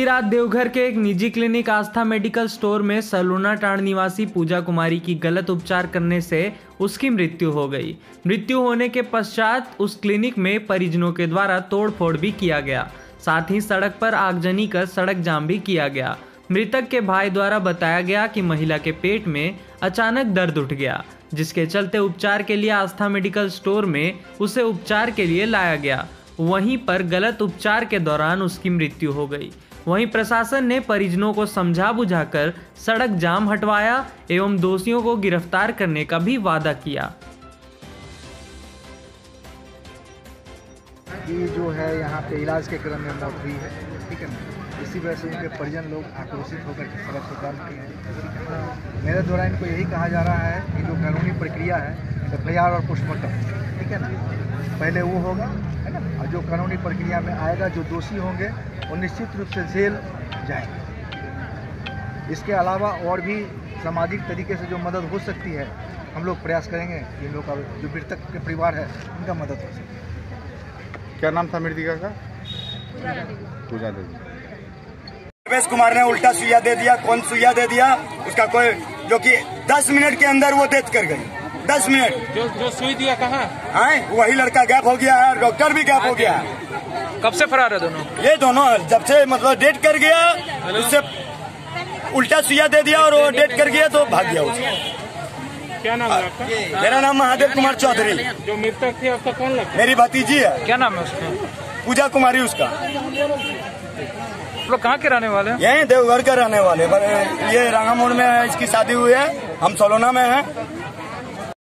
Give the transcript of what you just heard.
रात देवघर के एक निजी क्लिनिक आस्था मेडिकल स्टोर में सलोना टांड निवासी पूजा कुमारी की गलत उपचार करने से उसकी मृत्यु हो गई। मृत्यु होने के पश्चात उस क्लिनिक में परिजनों के द्वारा तोड़फोड़ भी किया गया। साथ ही सड़क पर आगजनी कर सड़क जाम भी किया गया। मृतक के भाई द्वारा बताया गया कि महिला के पेट में अचानक दर्द उठ गया, जिसके चलते उपचार के लिए आस्था मेडिकल स्टोर में उसे उपचार के लिए लाया गया। वहीं पर गलत उपचार के दौरान उसकी मृत्यु हो गई। वहीं प्रशासन ने परिजनों को समझा बुझाकर सड़क जाम हटवाया एवं दोषियों को गिरफ्तार करने का भी वादा किया। ये जो है यहाँ पे इलाज के क्रम में मौत हुई है, ठीक है ना। इसी वजह से उनके परिजन लोग आक्रोशित होकर के सड़क से जाम किए हैं। मेरे द्वारा इनको यही कहा जा रहा है कि जो कानूनी प्रक्रिया है FIR और पोस्टमार्टम, ठीक है ना, पहले वो होगा, है ना, और जो कानूनी प्रक्रिया में आएगा, जो दोषी होंगे वो निश्चित रूप से जेल जाएंगे। इसके अलावा और भी सामाजिक तरीके से जो मदद हो सकती है हम लोग प्रयास करेंगे। इन लोग का जो मृतक के परिवार है उनका मदद हो सके। क्या नाम था मृतिका का? पूजा देवी। देवेश कुमार ने उल्टा सुइया दे दिया। कौन सुइया दे दिया उसका कोई, जो कि 10 मिनट के अंदर वो डेथ कर गई। 10 मिनट जो सुई दिया कहाँ है, वही लड़का गैप हो गया है, डॉक्टर भी गैप हो गया है। कब से फरार है दोनों? ये दोनों जब से मतलब डेट कर गया, उससे उल्टा सुइया दे दिया और वो डेट कर गया तो भाग गया उसका। क्या नाम है आपका? मेरा नाम महादेव कुमार चौधरी। जो मृतक थे आपका कौन लगता है? मेरी भतीजी है। क्या नाम है उसका? पूजा कुमारी उसका। लोग कहाँ के रहने वाले हैं? यही देवघर के रहने वाले। ये रांगा मोड़ में इसकी शादी हुई है, हम सलोना में हैं।